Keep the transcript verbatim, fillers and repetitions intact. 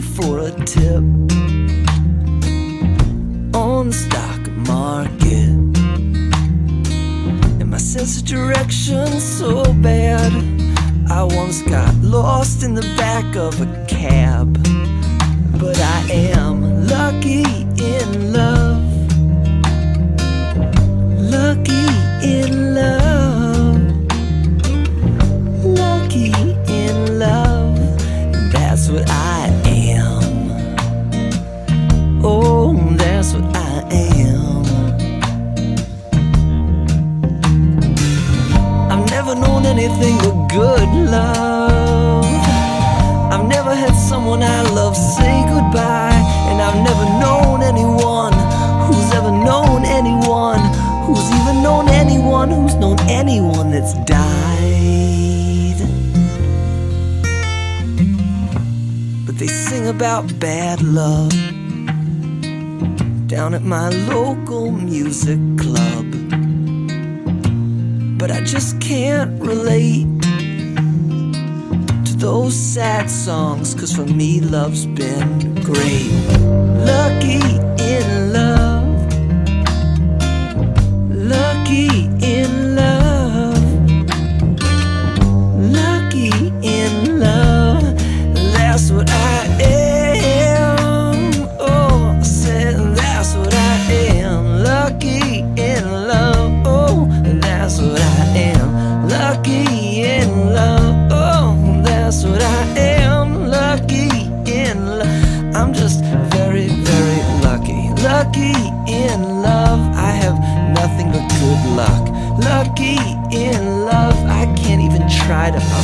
for a tip on the stock market, and my sense of direction so bad I once got lost in the back of a cab. But I am lucky in love, lucky in love, lucky in love, and that's what I am. Oh, that's what I am. I've never known anything but good love. I've never had someone I love say goodbye, and I've never known anyone who's ever known anyone who's even known anyone who's known anyone that's died. But they sing about bad love down at my local music club, but I just can't relate to those sad songs, 'cause for me love's been great. Lucky in love, lucky in love, lucky in love, that's what I am. Oh, I said that's what I am. Lucky in love, oh, that's what I am. Lucky in love, oh, that's what I am. Lucky in love, I'm just very, very lucky. Lucky in love, I have nothing but good luck. Lucky in love, I can't even try to